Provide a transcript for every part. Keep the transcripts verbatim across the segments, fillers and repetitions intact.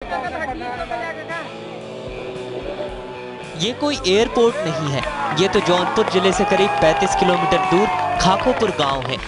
ये कोई एयरपोर्ट नहीं है, ये तो जौनपुर जिले से करीब पैंतीस किलोमीटर दूर खाखोपुर गांव है।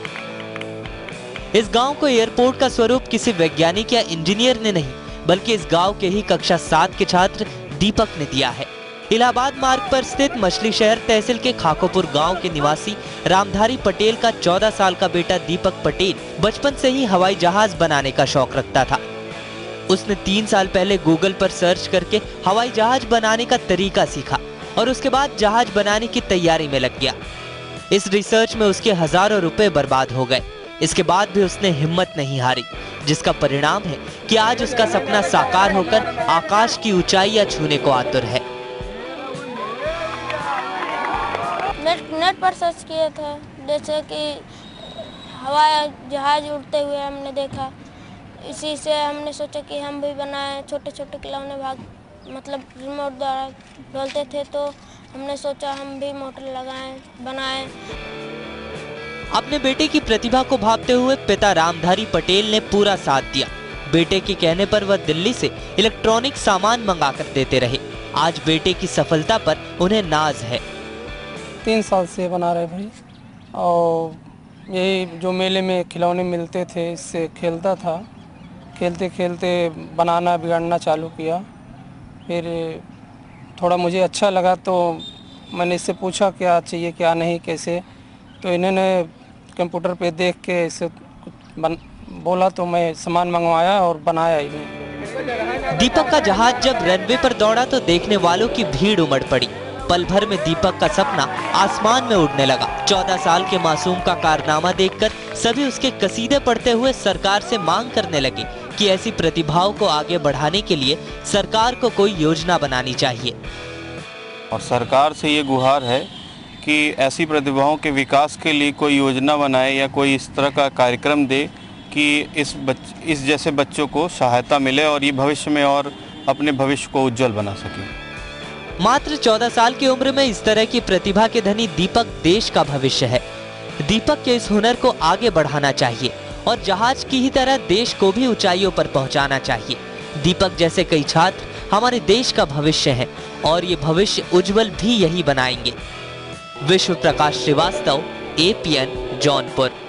इस गांव को एयरपोर्ट का स्वरूप किसी वैज्ञानिक या इंजीनियर ने नहीं, बल्कि इस गांव के ही कक्षा सात के छात्र दीपक ने दिया है। इलाहाबाद मार्ग पर स्थित मछली शहर तहसील के खाखोपुर गांव के निवासी रामधारी पटेल का चौदह साल का बेटा दीपक पटेल बचपन से ही हवाई जहाज बनाने का शौक रखता था। उसने तीन साल पहले गूगल पर सर्च करके हवाई जहाज बनाने का तरीका सीखा और उसके बाद जहाज बनाने की तैयारी में लग गया। इस रिसर्च में उसके हजारों रुपए बर्बाद हो गए। इसके बाद भी उसने हिम्मत नहीं हारी, जिसका परिणाम है कि आज उसका सपना साकार होकर आकाश की ऊंचाइयां छूने को आतुर है। नेट नेट पर सर्च किया था, जैसे कि हवाई जहाज उड़ते हुए हमने देखा, इसी से हमने सोचा कि हम भी बनाएं। छोटे छोटे खिलौने भाग मतलब रिमोट द्वारा बोलते थे, तो हमने सोचा हम भी मोटर लगाएं, बनाएं। अपने बेटे की प्रतिभा को भांपते हुए पिता रामधारी पटेल ने पूरा साथ दिया। बेटे के कहने पर वह दिल्ली से इलेक्ट्रॉनिक सामान मंगाकर देते रहे। आज बेटे की सफलता पर उन्हें नाज है। तीन साल से बना रहे भाई, और यही जो मेले में खिलौने मिलते थे इससे खेलता था। खेलते खेलते बनाना बिगाड़ना चालू किया। फिर थोड़ा मुझे अच्छा लगा तो मैंने इससे पूछा क्या चाहिए क्या नहीं कैसे, तो इन्होंने कंप्यूटर पे देख के इसे बन, बोला तो मैं सामान मंगवाया और बनाया इन्हें। दीपक का जहाज जब रनवे पर दौड़ा तो देखने वालों की भीड़ उमड़ पड़ी। पल भर में दीपक का सपना आसमान में उड़ने लगा। चौदह साल के मासूम का कारनामा देखकर सभी उसके कसीदे पढ़ते हुए सरकार से मांग करने लगे कि ऐसी प्रतिभाओं को आगे बढ़ाने के लिए सरकार को कोई योजना बनानी चाहिए। और सरकार से ये गुहार है कि ऐसी प्रतिभाओं के विकास के लिए कोई योजना बनाए या कोई इस तरह का कार्यक्रम दे कि इस बच इस जैसे बच्चों को सहायता मिले और ये भविष्य में और अपने भविष्य को उज्जवल बना सके। मात्र चौदह साल की उम्र में इस तरह की प्रतिभा के धनी दीपक देश का भविष्य है। दीपक के इस हुनर को आगे बढ़ाना चाहिए और जहाज की ही तरह देश को भी ऊंचाइयों पर पहुंचाना चाहिए। दीपक जैसे कई छात्र हमारे देश का भविष्य हैं और ये भविष्य उज्जवल भी यही बनाएंगे। Vishwa Prakash Shrivastava, A P N, Jaunpur.